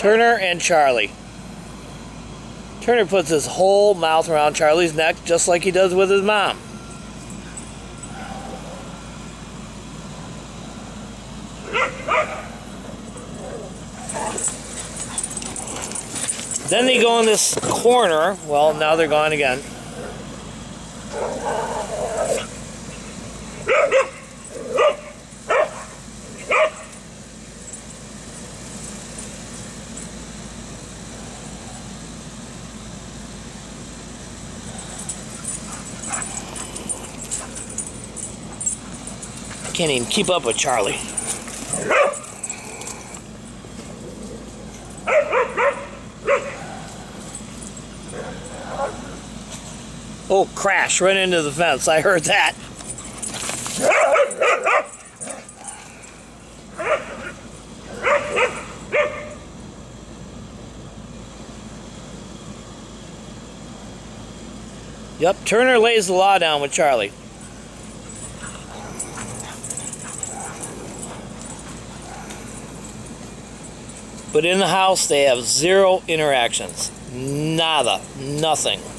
Turner and Charlie. Turner puts his whole mouth around Charlie's neck just like he does with his mom. Then they go in this corner. Well, now they're gone again. Can't even keep up with Charlie. Oh, crash right into the fence. I heard that. Yep, Turner lays the law down with Charlie. But in the house, they have zero interactions. Nada. Nothing.